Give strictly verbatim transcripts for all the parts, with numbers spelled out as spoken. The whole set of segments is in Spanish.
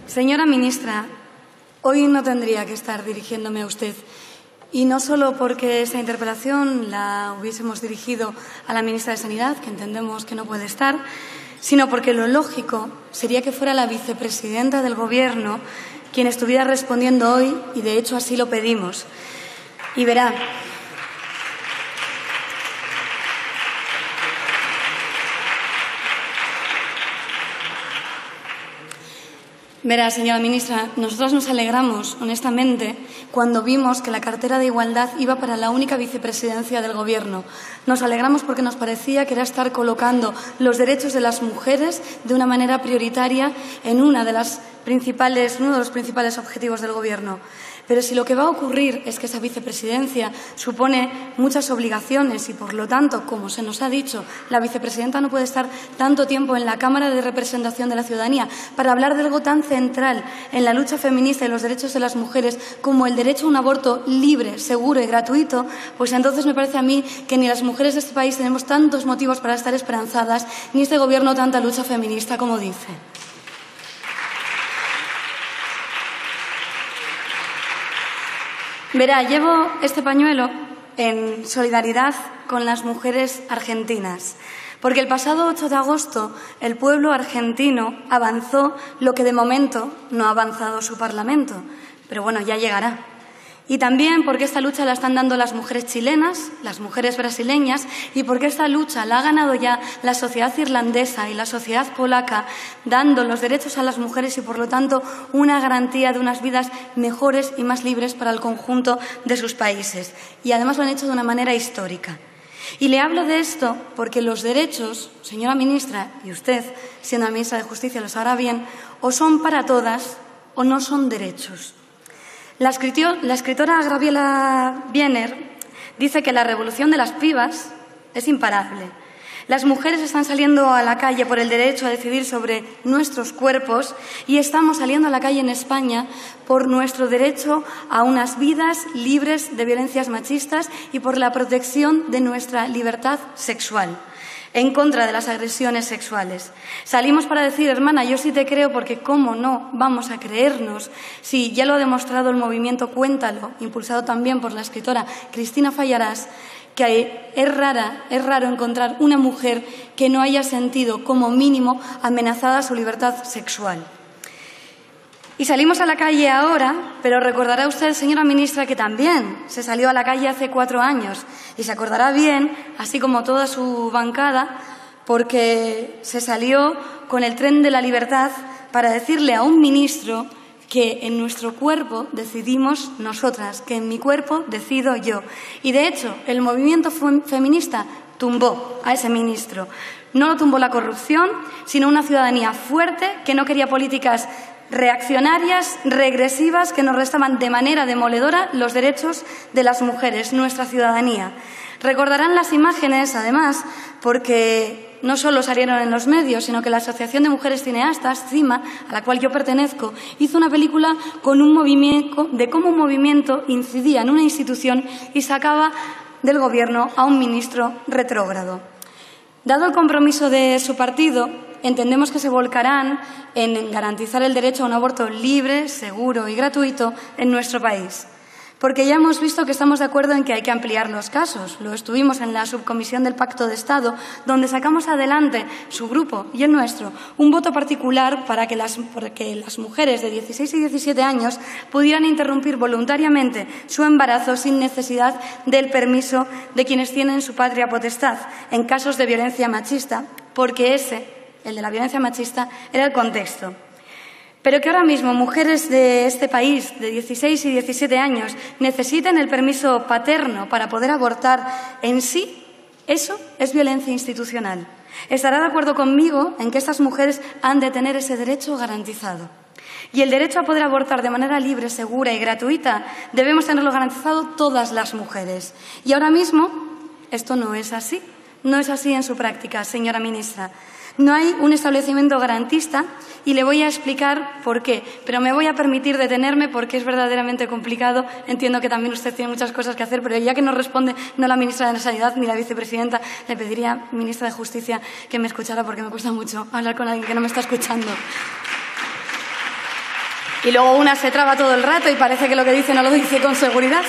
Señora ministra, hoy no tendría que estar dirigiéndome a usted. Y no solo porque esta interpelación la hubiésemos dirigido a la ministra de Sanidad, que entendemos que no puede estar, sino porque lo lógico sería que fuera la vicepresidenta del Gobierno quien estuviera respondiendo hoy, y de hecho así lo pedimos. Y verá, Verá, señora ministra, nosotros nos alegramos, honestamente, cuando vimos que la cartera de Igualdad iba para la única vicepresidencia del Gobierno. Nos alegramos porque nos parecía que era estar colocando los derechos de las mujeres de una manera prioritaria en una de las principales, uno de los principales objetivos del Gobierno. Pero si lo que va a ocurrir es que esa vicepresidencia supone muchas obligaciones y, por lo tanto, como se nos ha dicho, la vicepresidenta no puede estar tanto tiempo en la Cámara de Representación de la Ciudadanía para hablar de algo tan central en la lucha feminista y los derechos de las mujeres como el derecho a un aborto libre, seguro y gratuito, pues entonces me parece a mí que ni las mujeres de este país tenemos tantos motivos para estar esperanzadas, ni este Gobierno tanta lucha feminista como dice. Verá, llevo este pañuelo en solidaridad con las mujeres argentinas, porque el pasado ocho de agosto el pueblo argentino avanzó lo que de momento no ha avanzado su Parlamento, pero bueno, ya llegará. Y también porque esta lucha la están dando las mujeres chilenas, las mujeres brasileñas, y porque esta lucha la ha ganado ya la sociedad irlandesa y la sociedad polaca, dando los derechos a las mujeres y, por lo tanto, una garantía de unas vidas mejores y más libres para el conjunto de sus países. Y además lo han hecho de una manera histórica. Y le hablo de esto porque los derechos, señora ministra, y usted, siendo la ministra de Justicia, lo sabrá bien, o son para todas o no son derechos. La escritora Gabriela Biener dice que la revolución de las pibas es imparable. Las mujeres están saliendo a la calle por el derecho a decidir sobre nuestros cuerpos y estamos saliendo a la calle en España por nuestro derecho a unas vidas libres de violencias machistas y por la protección de nuestra libertad sexual, en contra de las agresiones sexuales. Salimos para decir, hermana, yo sí te creo, porque cómo no vamos a creernos si ya lo ha demostrado el movimiento Cuéntalo, impulsado también por la escritora Cristina Fallarás, que es rara, es raro encontrar una mujer que no haya sentido como mínimo amenazada su libertad sexual. Y salimos a la calle ahora, pero recordará usted, señora ministra, que también se salió a la calle hace cuatro años. Y se acordará bien, así como toda su bancada, porque se salió con el tren de la libertad para decirle a un ministro que en nuestro cuerpo decidimos nosotras, que en mi cuerpo decido yo. Y, de hecho, el movimiento feminista tumbó a ese ministro. No lo tumbó la corrupción, sino una ciudadanía fuerte que no quería políticas reaccionarias, regresivas, que nos restaban de manera demoledora los derechos de las mujeres, nuestra ciudadanía. Recordarán las imágenes, además, porque no solo salieron en los medios, sino que la Asociación de Mujeres Cineastas, CIMA, a la cual yo pertenezco, hizo una película con un movimiento, de cómo un movimiento incidía en una institución y sacaba del Gobierno a un ministro retrógrado. Dado el compromiso de su partido, entendemos que se volcarán en garantizar el derecho a un aborto libre, seguro y gratuito en nuestro país. Porque ya hemos visto que estamos de acuerdo en que hay que ampliar los casos. Lo estuvimos en la subcomisión del Pacto de Estado, donde sacamos adelante, su grupo y el nuestro, un voto particular para que las, para que las mujeres de dieciséis y diecisiete años pudieran interrumpir voluntariamente su embarazo sin necesidad del permiso de quienes tienen su patria potestad en casos de violencia machista, porque ese, el de la violencia machista, era el contexto. Pero que ahora mismo mujeres de este país de dieciséis y diecisiete años necesiten el permiso paterno para poder abortar en sí, eso es violencia institucional. Estará de acuerdo conmigo en que estas mujeres han de tener ese derecho garantizado. Y el derecho a poder abortar de manera libre, segura y gratuita debemos tenerlo garantizado todas las mujeres. Y ahora mismo esto no es así. No es así en su práctica, señora ministra. No hay un establecimiento garantista y le voy a explicar por qué, pero me voy a permitir detenerme porque es verdaderamente complicado. Entiendo que también usted tiene muchas cosas que hacer, pero ya que no responde no la ministra de Sanidad ni la vicepresidenta, le pediría, ministra de Justicia, que me escuchara porque me cuesta mucho hablar con alguien que no me está escuchando. Y luego una se traba todo el rato y parece que lo que dice no lo dice con seguridad.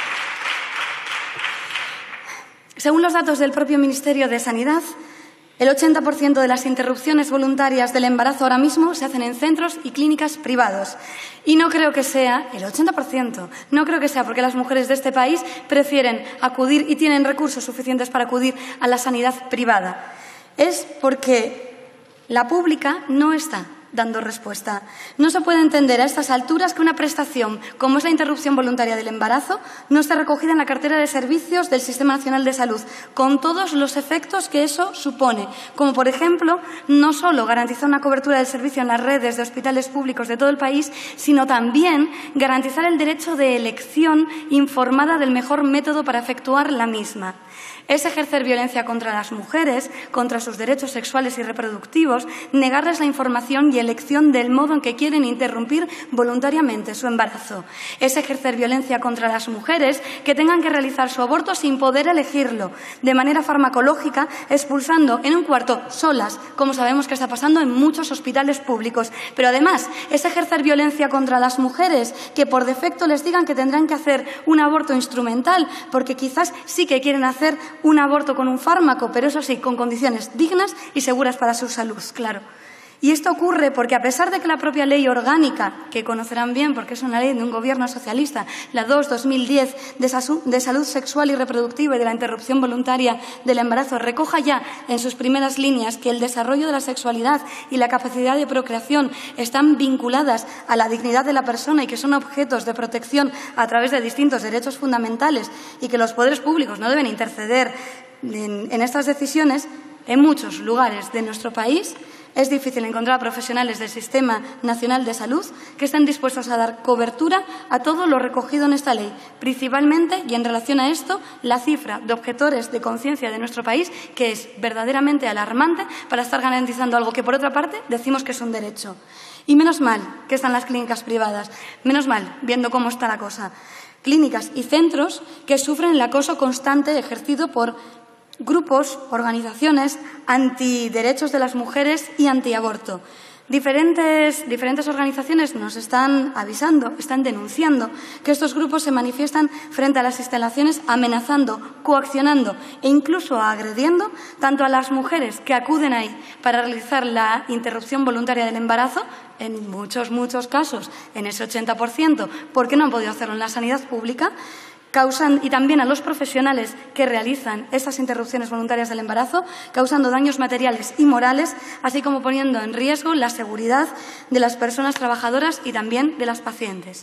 Según los datos del propio Ministerio de Sanidad, el ochenta por ciento de las interrupciones voluntarias del embarazo ahora mismo se hacen en centros y clínicas privados. Y no creo que sea el ochenta por ciento, no creo que sea porque las mujeres de este país prefieren acudir y tienen recursos suficientes para acudir a la sanidad privada. Es porque la pública no está dando respuesta. No se puede entender a estas alturas que una prestación como es la interrupción voluntaria del embarazo no esté recogida en la cartera de servicios del Sistema Nacional de Salud, con todos los efectos que eso supone, como por ejemplo no solo garantizar una cobertura del servicio en las redes de hospitales públicos de todo el país, sino también garantizar el derecho de elección informada del mejor método para efectuar la misma. Es ejercer violencia contra las mujeres, contra sus derechos sexuales y reproductivos, negarles la información y elección del modo en que quieren interrumpir voluntariamente su embarazo. Es ejercer violencia contra las mujeres que tengan que realizar su aborto sin poder elegirlo, de manera farmacológica, expulsando en un cuarto solas, como sabemos que está pasando en muchos hospitales públicos. Pero además es ejercer violencia contra las mujeres que por defecto les digan que tendrán que hacer un aborto instrumental, porque quizás sí que quieren hacer un aborto con un fármaco, pero eso sí, con condiciones dignas y seguras para su salud, claro. Y esto ocurre porque, a pesar de que la propia ley orgánica, que conocerán bien porque es una ley de un gobierno socialista, la dos barra dos mil diez de salud sexual y reproductiva y de la interrupción voluntaria del embarazo, recoja ya en sus primeras líneas que el desarrollo de la sexualidad y la capacidad de procreación están vinculadas a la dignidad de la persona y que son objetos de protección a través de distintos derechos fundamentales y que los poderes públicos no deben interceder en, en estas decisiones, en muchos lugares de nuestro país es difícil encontrar profesionales del Sistema Nacional de Salud que estén dispuestos a dar cobertura a todo lo recogido en esta ley. Principalmente, y en relación a esto, la cifra de objetores de conciencia de nuestro país, que es verdaderamente alarmante para estar garantizando algo que, por otra parte, decimos que es un derecho. Y menos mal que están las clínicas privadas, menos mal, viendo cómo está la cosa. Clínicas y centros que sufren el acoso constante ejercido por grupos, organizaciones antiderechos de las mujeres y antiaborto. Diferentes, diferentes organizaciones nos están avisando, están denunciando que estos grupos se manifiestan frente a las instalaciones amenazando, coaccionando e incluso agrediendo tanto a las mujeres que acuden ahí para realizar la interrupción voluntaria del embarazo, en muchos, muchos casos, en ese ochenta por ciento, porque no han podido hacerlo en la sanidad pública, Causan, y también a los profesionales que realizan estas interrupciones voluntarias del embarazo, causando daños materiales y morales, así como poniendo en riesgo la seguridad de las personas trabajadoras y también de las pacientes.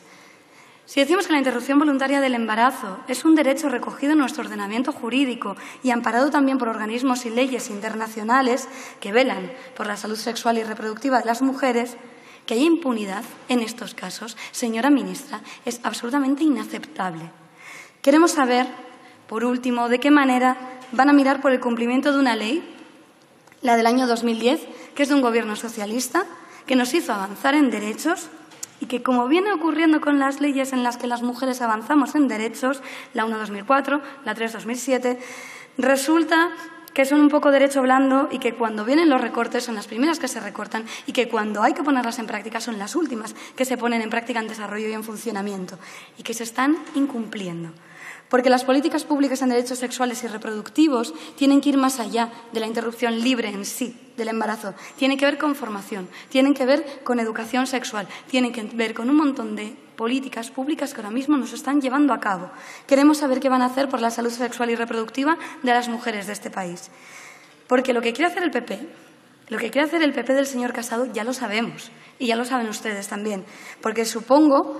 Si decimos que la interrupción voluntaria del embarazo es un derecho recogido en nuestro ordenamiento jurídico y amparado también por organismos y leyes internacionales que velan por la salud sexual y reproductiva de las mujeres, que haya impunidad en estos casos, señora ministra, es absolutamente inaceptable. Queremos saber, por último, de qué manera van a mirar por el cumplimiento de una ley, la del año dos mil diez, que es de un gobierno socialista, que nos hizo avanzar en derechos y que, como viene ocurriendo con las leyes en las que las mujeres avanzamos en derechos, la uno barra dos mil cuatro, la tres barra dos mil siete, resulta que son un poco derecho blando y que cuando vienen los recortes son las primeras que se recortan y que cuando hay que ponerlas en práctica son las últimas que se ponen en práctica en desarrollo y en funcionamiento y que se están incumpliendo. Porque las políticas públicas en derechos sexuales y reproductivos tienen que ir más allá de la interrupción libre en sí del embarazo. Tienen que ver con formación, tienen que ver con educación sexual, tienen que ver con un montón de políticas públicas que ahora mismo nos están llevando a cabo. Queremos saber qué van a hacer por la salud sexual y reproductiva de las mujeres de este país. Porque lo que quiere hacer el P P, lo que quiere hacer el P P del señor Casado ya lo sabemos y ya lo saben ustedes también. Porque supongo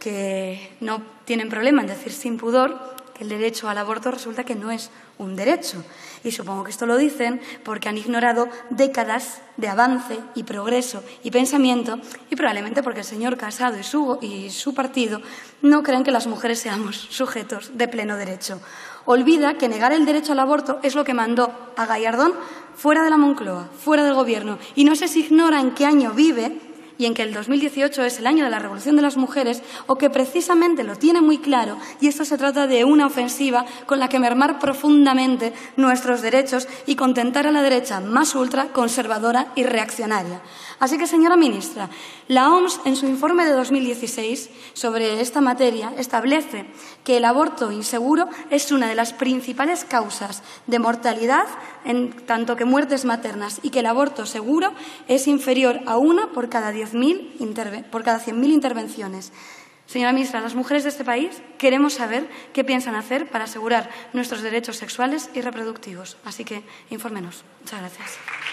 que no tienen problema en decir sin pudor que el derecho al aborto resulta que no es un derecho. Y supongo que esto lo dicen porque han ignorado décadas de avance y progreso y pensamiento y probablemente porque el señor Casado y su, y su partido no creen que las mujeres seamos sujetos de pleno derecho. Olvida que negar el derecho al aborto es lo que mandó a Gallardón fuera de la Moncloa, fuera del Gobierno. Y no sé si ignora en qué año vive y en que el dos mil dieciocho es el año de la revolución de las mujeres, o que precisamente lo tiene muy claro y esto se trata de una ofensiva con la que mermar profundamente nuestros derechos y contentar a la derecha más ultra, conservadora y reaccionaria. Así que, señora ministra, la O M S, en su informe de dos mil dieciséis sobre esta materia, establece que el aborto inseguro es una de las principales causas de mortalidad, en tanto que muertes maternas, y que el aborto seguro es inferior a una por cada diez mil por cada cien mil intervenciones. Señora ministra, las mujeres de este país queremos saber qué piensan hacer para asegurar nuestros derechos sexuales y reproductivos. Así que, infórmenos. Muchas gracias.